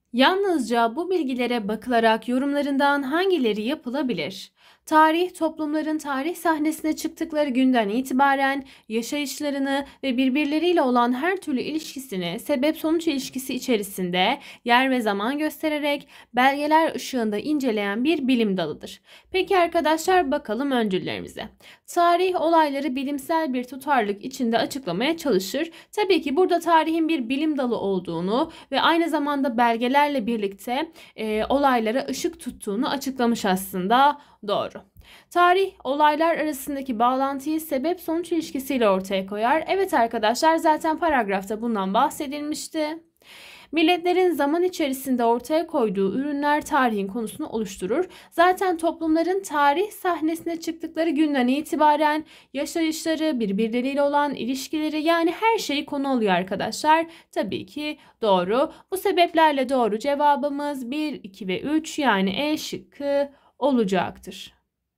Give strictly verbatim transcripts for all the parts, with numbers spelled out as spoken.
Yalnızca bu bilgilere bakılarak yorumlarından hangileri yapılabilir? Tarih, toplumların tarih sahnesine çıktıkları günden itibaren yaşayışlarını ve birbirleriyle olan her türlü ilişkisini sebep-sonuç ilişkisi içerisinde yer ve zaman göstererek belgeler ışığında inceleyen bir bilim dalıdır. Peki arkadaşlar, bakalım öncüllerimize. Tarih olayları bilimsel bir tutarlılık içinde açıklamaya çalışır. Tabii ki burada tarihin bir bilim dalı olduğunu ve aynı zamanda belgelerle birlikte e, olaylara ışık tuttuğunu açıklamış aslında. Doğru. Tarih olaylar arasındaki bağlantıyı sebep-sonuç ilişkisiyle ortaya koyar. Evet arkadaşlar, zaten paragrafta bundan bahsedilmişti. Milletlerin zaman içerisinde ortaya koyduğu ürünler tarihin konusunu oluşturur. Zaten toplumların tarih sahnesine çıktıkları günden itibaren yaşayışları, birbirleriyle olan ilişkileri, yani her şeyi konu oluyor arkadaşlar. Tabii ki doğru. Bu sebeplerle doğru cevabımız bir, iki ve üç, yani E şıkkı olacaktır.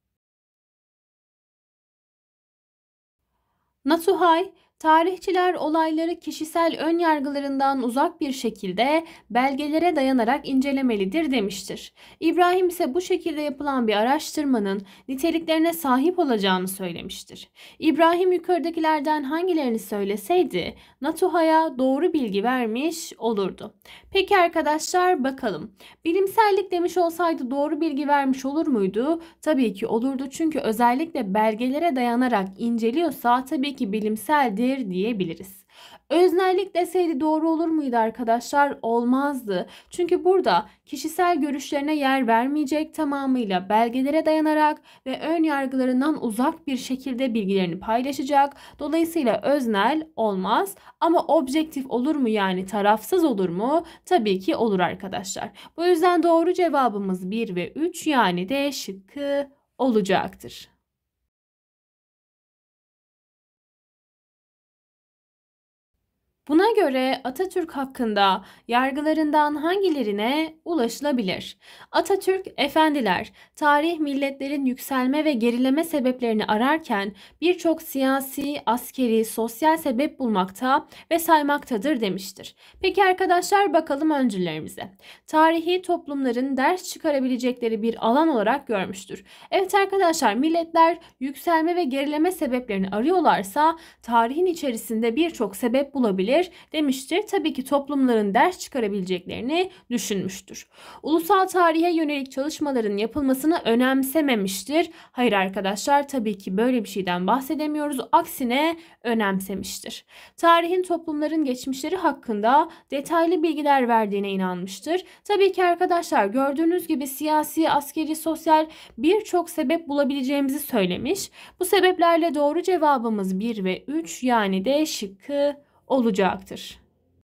Natuhay, tarihçiler olayları kişisel ön yargılarından uzak bir şekilde belgelere dayanarak incelemelidir demiştir. İbrahim ise bu şekilde yapılan bir araştırmanın niteliklerine sahip olacağını söylemiştir. İbrahim yukarıdakilerden hangilerini söyleseydi Natuhay'a doğru bilgi vermiş olurdu. Peki arkadaşlar, bakalım. Bilimsellik demiş olsaydı doğru bilgi vermiş olur muydu? Tabii ki olurdu, çünkü özellikle belgelere dayanarak inceliyorsa tabii ki bilimseldir diyebiliriz. Öznellik deseydi doğru olur muydu arkadaşlar? Olmazdı. Çünkü burada kişisel görüşlerine yer vermeyecek, tamamıyla belgelere dayanarak ve ön yargılarından uzak bir şekilde bilgilerini paylaşacak. Dolayısıyla öznel olmaz, ama objektif olur mu, yani tarafsız olur mu? Tabii ki olur arkadaşlar. Bu yüzden doğru cevabımız bir ve üç, yani D şıkkı olacaktır. Buna göre Atatürk hakkında yargılarından hangilerine ulaşılabilir? Atatürk, efendiler, tarih milletlerin yükselme ve gerileme sebeplerini ararken birçok siyasi, askeri, sosyal sebep bulmakta ve saymaktadır demiştir. Peki arkadaşlar, bakalım öncüllerimize. Tarihi toplumların ders çıkarabilecekleri bir alan olarak görmüştür. Evet arkadaşlar, milletler yükselme ve gerileme sebeplerini arıyorlarsa tarihin içerisinde birçok sebep bulabilir demiştir. Tabii ki toplumların ders çıkarabileceklerini düşünmüştür. Ulusal tarihe yönelik çalışmaların yapılmasını önemsememiştir. Hayır arkadaşlar, tabii ki böyle bir şeyden bahsedemiyoruz. Aksine önemsemiştir. Tarihin toplumların geçmişleri hakkında detaylı bilgiler verdiğine inanmıştır. Tabii ki arkadaşlar, gördüğünüz gibi siyasi, askeri, sosyal birçok sebep bulabileceğimizi söylemiş. Bu sebeplerle doğru cevabımız bir ve üç, yani D şıkkı olacaktır.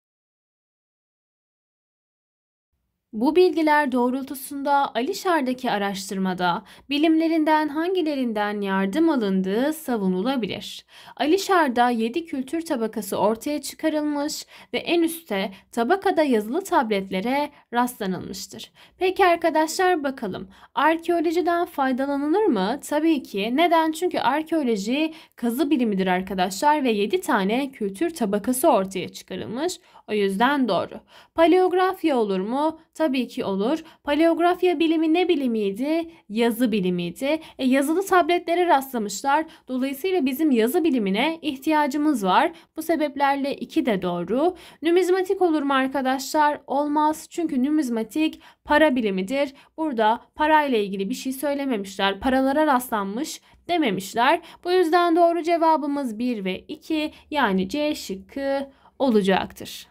Bu bilgiler doğrultusunda Alişar'daki araştırmada bilimlerinden hangilerinden yardım alındığı savunulabilir. Alişar'da yedi kültür tabakası ortaya çıkarılmış ve en üstte tabakada yazılı tabletlere rastlanılmıştır. Peki arkadaşlar, bakalım. Arkeolojiden faydalanılır mı? Tabii ki. Neden? Çünkü arkeoloji kazı bilimidir arkadaşlar ve yedi tane kültür tabakası ortaya çıkarılmış. O yüzden doğru. Paleografya olur mu? Tabii ki olur. Paleografya bilimi ne bilimiydi? Yazı bilimiydi. E, yazılı tabletlere rastlamışlar. Dolayısıyla bizim yazı bilimine ihtiyacımız var. Bu sebeplerle iki de doğru. Numizmatik olur mu arkadaşlar? Olmaz. Çünkü numizmatik para bilimidir. Burada parayla ilgili bir şey söylememişler. Paralara rastlanmış dememişler. Bu yüzden doğru cevabımız bir ve iki, yani C şıkkı olacaktır.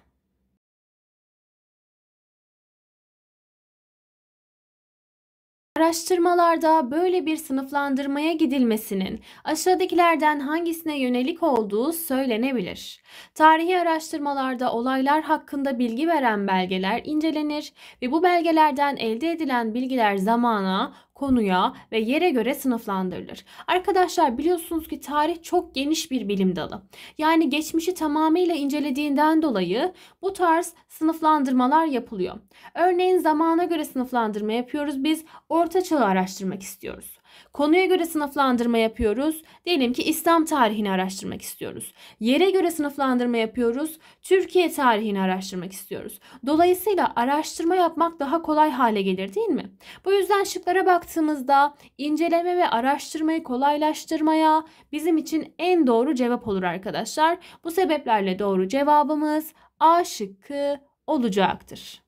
Araştırmalarda böyle bir sınıflandırmaya gidilmesinin aşağıdakilerden hangisine yönelik olduğu söylenebilir. Tarihi araştırmalarda olaylar hakkında bilgi veren belgeler incelenir ve bu belgelerden elde edilen bilgiler zamana, konuya ve yere göre sınıflandırılır. Arkadaşlar, biliyorsunuz ki tarih çok geniş bir bilim dalı. Yani geçmişi tamamıyla incelediğinden dolayı bu tarz sınıflandırmalar yapılıyor. Örneğin zamana göre sınıflandırma yapıyoruz. Biz Orta Çağ'ı araştırmak istiyoruz. Konuya göre sınıflandırma yapıyoruz. Diyelim ki İslam tarihini araştırmak istiyoruz. Yere göre sınıflandırma yapıyoruz. Türkiye tarihini araştırmak istiyoruz. Dolayısıyla araştırma yapmak daha kolay hale gelir, değil mi? Bu yüzden şıklara baktığımızda inceleme ve araştırmayı kolaylaştırmaya bizim için en doğru cevap olur arkadaşlar. Bu sebeplerle doğru cevabımız A şıkkı olacaktır.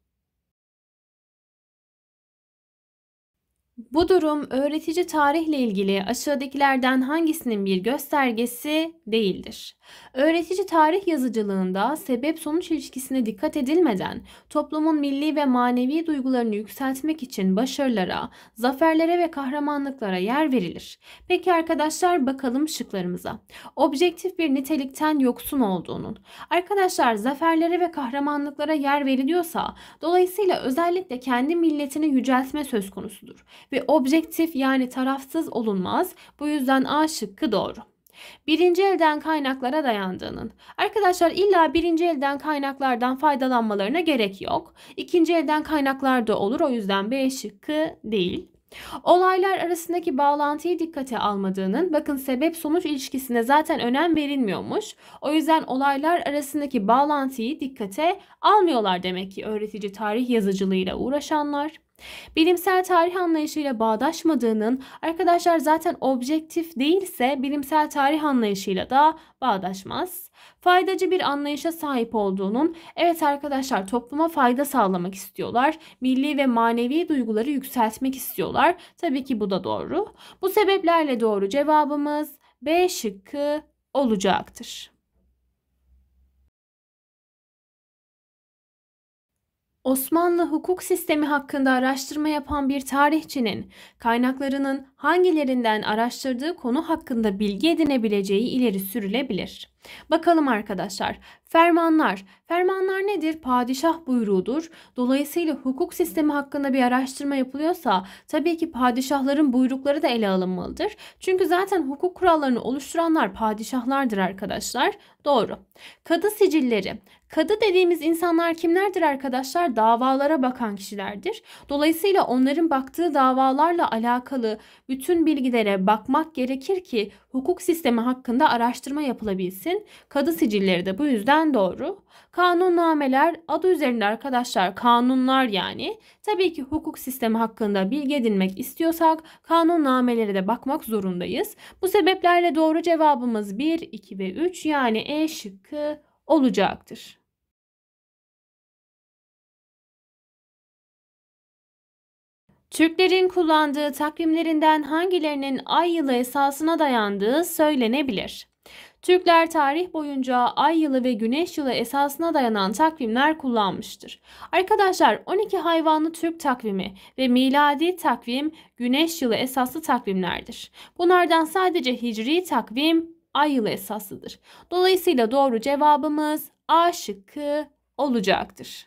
Bu durum öğretici tarihle ilgili aşağıdakilerden hangisinin bir göstergesi değildir? Öğretici tarih yazıcılığında sebep-sonuç ilişkisine dikkat edilmeden toplumun milli ve manevi duygularını yükseltmek için başarılara, zaferlere ve kahramanlıklara yer verilir. Peki arkadaşlar, bakalım şıklarımıza. Objektif bir nitelikten yoksun olduğunun. Arkadaşlar, zaferlere ve kahramanlıklara yer veriliyorsa dolayısıyla özellikle kendi milletini yüceltme söz konusudur. Ve objektif yani tarafsız olunmaz. Bu yüzden A şıkkı doğru. Birinci elden kaynaklara dayandığının. Arkadaşlar, illa birinci elden kaynaklardan faydalanmalarına gerek yok. İkinci elden kaynaklar da olur. O yüzden B şıkkı değil. Olaylar arasındaki bağlantıyı dikkate almadığının, bakın sebep sonuç ilişkisine zaten önem verilmiyormuş. O yüzden olaylar arasındaki bağlantıyı dikkate almıyorlar demek ki öğretici tarih yazıcılığıyla uğraşanlar. Bilimsel tarih anlayışıyla bağdaşmadığının, arkadaşlar zaten objektif değilse bilimsel tarih anlayışıyla da bağdaşmaz. Faydacı bir anlayışa sahip olduğunun, evet arkadaşlar topluma fayda sağlamak istiyorlar. Milli ve manevi duyguları yükseltmek istiyorlar. Tabii ki bu da doğru. Bu sebeplerle doğru cevabımız B şıkkı olacaktır. Osmanlı hukuk sistemi hakkında araştırma yapan bir tarihçinin kaynaklarının hangilerinden araştırdığı konu hakkında bilgi edinebileceği ileri sürülebilir. Bakalım arkadaşlar. Fermanlar. Fermanlar nedir? Padişah buyruğudur. Dolayısıyla hukuk sistemi hakkında bir araştırma yapılıyorsa tabii ki padişahların buyrukları da ele alınmalıdır. Çünkü zaten hukuk kurallarını oluşturanlar padişahlardır arkadaşlar. Doğru. Kadı sicilleri. Kadı dediğimiz insanlar kimlerdir arkadaşlar? Davalara bakan kişilerdir. Dolayısıyla onların baktığı davalarla alakalı bütün bilgilere bakmak gerekir ki hukuk sistemi hakkında araştırma yapılabilsin. Kadı sicilleri de bu yüzden doğru. Kanunnameler adı üzerinde arkadaşlar, kanunlar yani. Tabii ki hukuk sistemi hakkında bilgi edinmek istiyorsak kanunnamelere de bakmak zorundayız. Bu sebeplerle doğru cevabımız bir, iki ve üç yani E şıkkı olacaktır. Türklerin kullandığı takvimlerinden hangilerinin ay yılı esasına dayandığı söylenebilir? Türkler tarih boyunca ay yılı ve güneş yılı esasına dayanan takvimler kullanmıştır. Arkadaşlar, on iki hayvanlı Türk takvimi ve miladi takvim güneş yılı esaslı takvimlerdir. Bunlardan sadece hicri takvim ay yılı esaslıdır. Dolayısıyla doğru cevabımız A şıkkı olacaktır.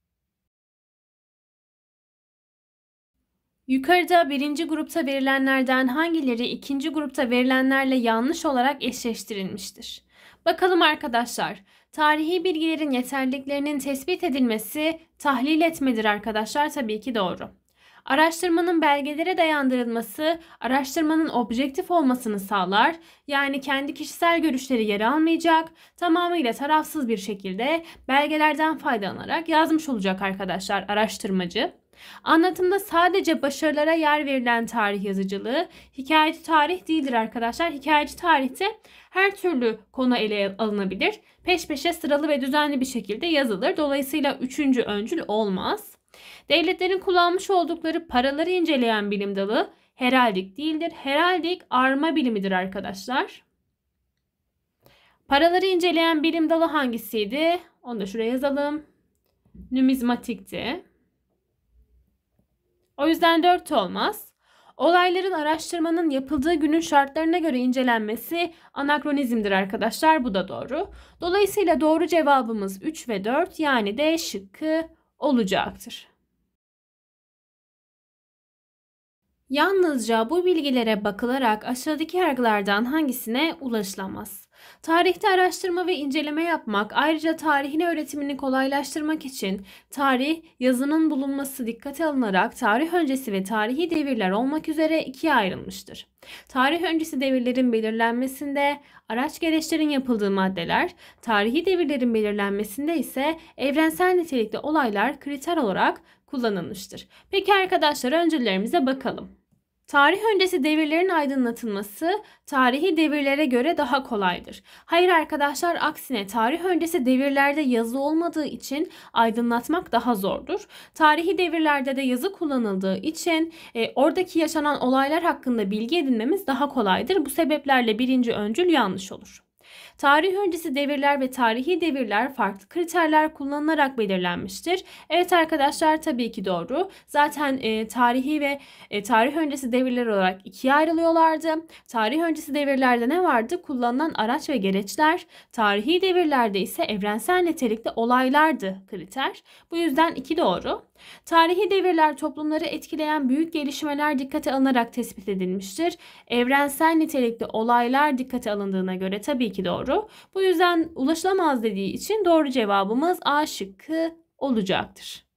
Yukarıda birinci grupta verilenlerden hangileri ikinci grupta verilenlerle yanlış olarak eşleştirilmiştir? Bakalım arkadaşlar. Tarihi bilgilerin yeterliliklerinin tespit edilmesi tahlil etmedir arkadaşlar. Tabii ki doğru. Araştırmanın belgelere dayandırılması, araştırmanın objektif olmasını sağlar. Yani kendi kişisel görüşleri yer almayacak, tamamıyla tarafsız bir şekilde belgelerden faydalanarak yazmış olacak arkadaşlar araştırmacı. Anlatımda sadece başarılara yer verilen tarih yazıcılığı hikayeci tarih değildir arkadaşlar. Hikayeci tarihte her türlü konu ele alınabilir. Peş peşe sıralı ve düzenli bir şekilde yazılır. Dolayısıyla üçüncü öncül olmaz. Devletlerin kullanmış oldukları paraları inceleyen bilim dalı heraldik değildir. Heraldik arma bilimidir arkadaşlar. Paraları inceleyen bilim dalı hangisiydi? Onu da şuraya yazalım. Numizmatikti. O yüzden dört olmaz. Olayların araştırmanın yapıldığı günün şartlarına göre incelenmesi anakronizmdir arkadaşlar. Bu da doğru. Dolayısıyla doğru cevabımız üç ve dört yani D şıkkı olacaktır. Yalnızca bu bilgilere bakılarak aşağıdaki yargılardan hangisine ulaşılamaz? Tarihte araştırma ve inceleme yapmak, ayrıca tarihin öğretimini kolaylaştırmak için tarih, yazının bulunması dikkate alınarak tarih öncesi ve tarihi devirler olmak üzere ikiye ayrılmıştır. Tarih öncesi devirlerin belirlenmesinde araç gereçlerin yapıldığı maddeler, tarihi devirlerin belirlenmesinde ise evrensel nitelikli olaylar kriter olarak kullanılmıştır. Peki arkadaşlar, öncüllerimize bakalım. Tarih öncesi devirlerin aydınlatılması tarihi devirlere göre daha kolaydır. Hayır arkadaşlar, aksine tarih öncesi devirlerde yazı olmadığı için aydınlatmak daha zordur. Tarihi devirlerde de yazı kullanıldığı için e, oradaki yaşanan olaylar hakkında bilgi edinmemiz daha kolaydır. Bu sebeplerle birinci öncül yanlış olur. Tarih öncesi devirler ve tarihi devirler farklı kriterler kullanılarak belirlenmiştir. Evet arkadaşlar, tabii ki doğru. Zaten e, tarihi ve e, tarih öncesi devirler olarak ikiye ayrılıyorlardı. Tarih öncesi devirlerde ne vardı? Kullanılan araç ve gereçler. Tarihi devirlerde ise evrensel nitelikli olaylardı kriter. Bu yüzden iki doğru. Tarihi devirler toplumları etkileyen büyük gelişmeler dikkate alınarak tespit edilmiştir. Evrensel nitelikli olaylar dikkate alındığına göre tabii ki doğru. Bu yüzden ulaşılamaz dediği için doğru cevabımız A şıkkı olacaktır.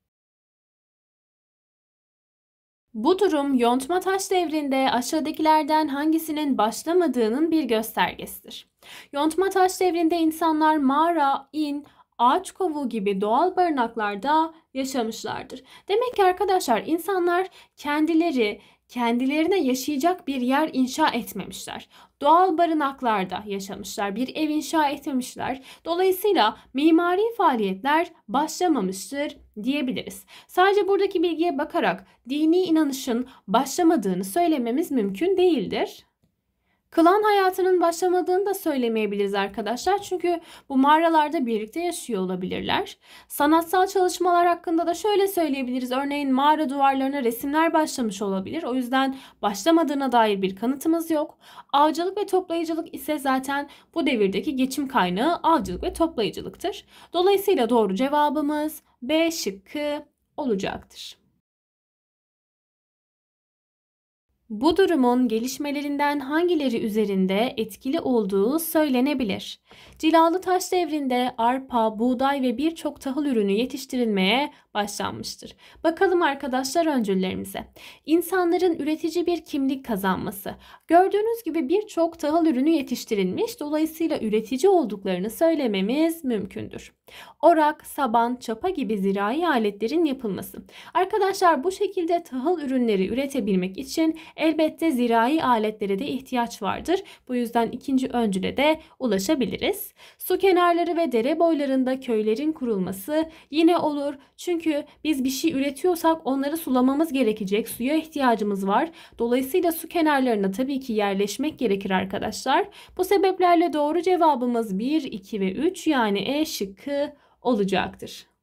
Bu durum yontma taş devrinde aşağıdakilerden hangisinin başlamadığının bir göstergesidir. Yontma taş devrinde insanlar mağara, in, ağaç kovuğu gibi doğal barınaklarda yaşamışlardır. Demek ki arkadaşlar, insanlar kendileri kendilerine yaşayacak bir yer inşa etmemişler. Doğal barınaklarda yaşamışlar, bir ev inşa etmemişler. Dolayısıyla mimari faaliyetler başlamamıştır diyebiliriz. Sadece buradaki bilgiye bakarak dini inanışın başlamadığını söylememiz mümkün değildir. Klan hayatının başlamadığını da söylemeyebiliriz arkadaşlar. Çünkü bu mağaralarda birlikte yaşıyor olabilirler. Sanatsal çalışmalar hakkında da şöyle söyleyebiliriz. Örneğin mağara duvarlarına resimler başlamış olabilir. O yüzden başlamadığına dair bir kanıtımız yok. Avcılık ve toplayıcılık ise zaten bu devirdeki geçim kaynağı avcılık ve toplayıcılıktır. Dolayısıyla doğru cevabımız B şıkkı olacaktır. Bu durumun gelişmelerinden hangileri üzerinde etkili olduğu söylenebilir. Cilalı taş devrinde arpa, buğday ve birçok tahıl ürünü yetiştirilmeye başlanmıştır. Bakalım arkadaşlar öncüllerimize. İnsanların üretici bir kimlik kazanması. Gördüğünüz gibi birçok tahıl ürünü yetiştirilmiş, dolayısıyla üretici olduklarını söylememiz mümkündür. Orak, saban, çapa gibi zirai aletlerin yapılması. Arkadaşlar, bu şekilde tahıl ürünleri üretebilmek için elbette zirai aletlere de ihtiyaç vardır. Bu yüzden ikinci öncüle de ulaşabiliriz. Su kenarları ve dere boylarında köylerin kurulması yine olur. Çünkü biz bir şey üretiyorsak onları sulamamız gerekecek. Suya ihtiyacımız var. Dolayısıyla su kenarlarına tabii ki yerleşmek gerekir arkadaşlar. Bu sebeplerle doğru cevabımız bir, iki ve üç, yani E şıkkı olacaktır.